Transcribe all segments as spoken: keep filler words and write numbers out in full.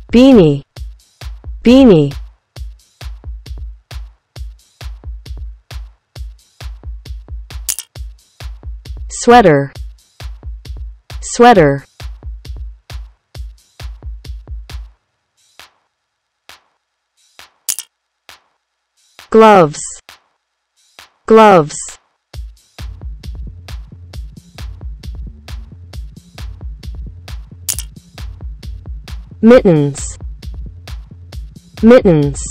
beanie, beanie. Sweater, sweater. Gloves, gloves. Mittens, mittens.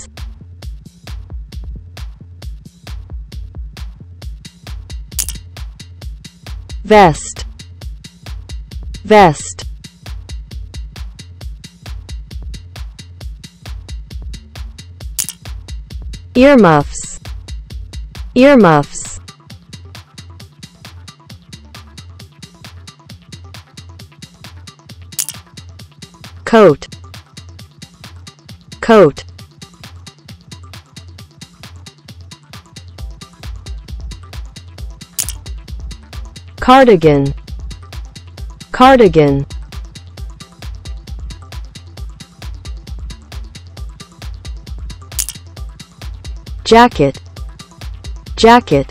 Vest, vest. Earmuffs, earmuffs. Coat, coat. Cardigan, cardigan. Jacket, jacket.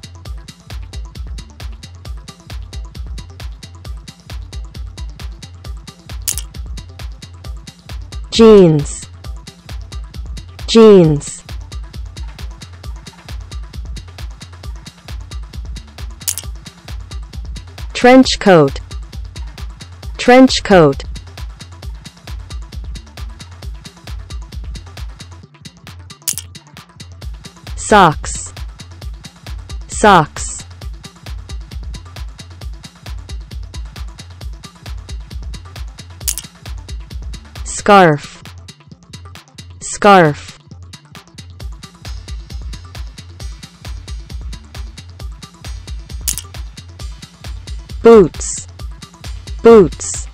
Jeans, jeans. Trench coat, trench coat. Socks, socks. Scarf, scarf. Boots, boots.